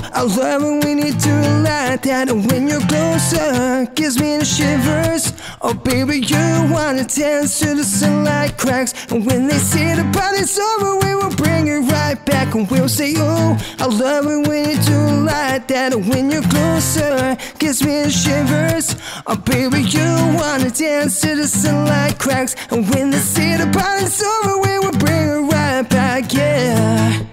I love it when you do it like that. And when you're closer, gives me the shivers. Oh baby, you wanna dance to the sunlight cracks. And when they say the party's over, we will bring it right back. And we'll say, oh, I love it when you do it like that. And when you're closer, gives me the shivers. Oh baby, you wanna dance to the sunlight cracks. And when they say the party's over, we will bring it right back, yeah.